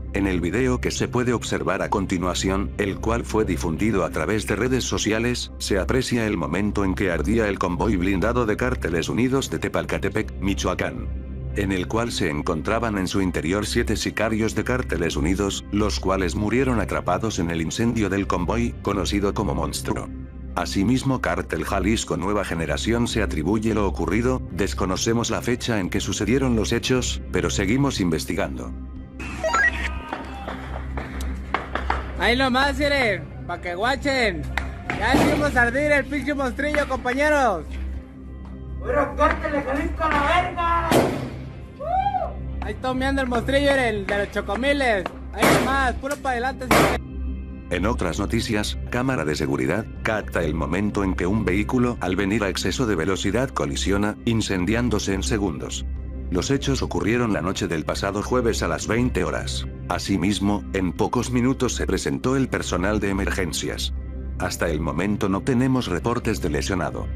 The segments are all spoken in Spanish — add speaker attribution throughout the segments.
Speaker 1: En el video que se puede observar a continuación, el cual fue difundido a través de redes sociales, se aprecia el momento en que ardía el convoy blindado de Cárteles Unidos de Tepalcatepec, Michoacán, en el cual se encontraban en su interior 7 sicarios de Cárteles Unidos, los cuales murieron atrapados en el incendio del convoy, conocido como Monstruo. Asimismo, Cártel Jalisco Nueva Generación se atribuye lo ocurrido, desconocemos la fecha en que sucedieron los hechos, pero seguimos investigando.
Speaker 2: Ahí nomás, miren, pa' que guachen. Ya hicimos ardir el pinche monstrillo, compañeros.
Speaker 3: ¡Puro Cártel Jalisco a la verga!
Speaker 2: Ahí está humeando el monstrillo, el de los chocomiles. Ahí nomás, puro para adelante,
Speaker 1: En otras noticias, cámara de seguridad capta el momento en que un vehículo, al venir a exceso de velocidad, colisiona, incendiándose en segundos. Los hechos ocurrieron la noche del pasado jueves a las 20 horas. Asimismo, en pocos minutos se presentó el personal de emergencias. Hasta el momento no tenemos reportes de lesionado.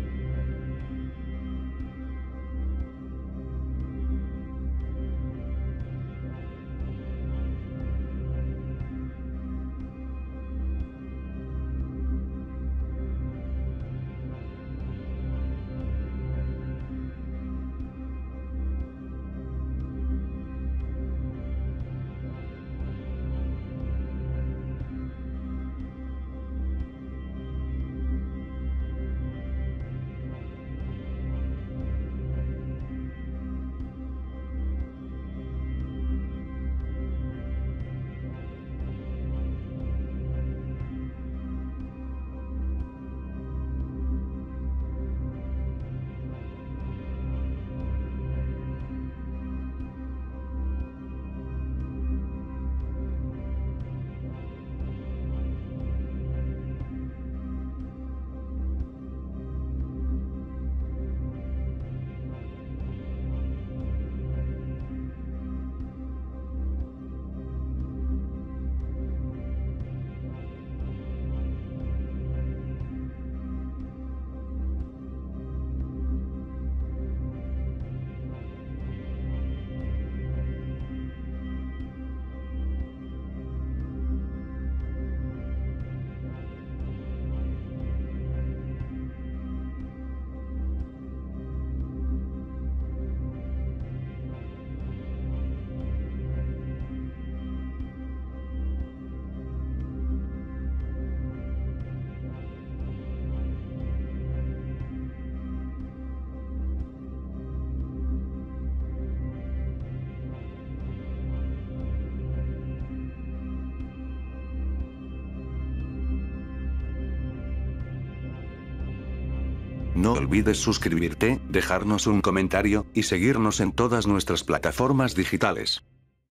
Speaker 1: No olvides suscribirte, dejarnos un comentario, y seguirnos en todas nuestras plataformas digitales.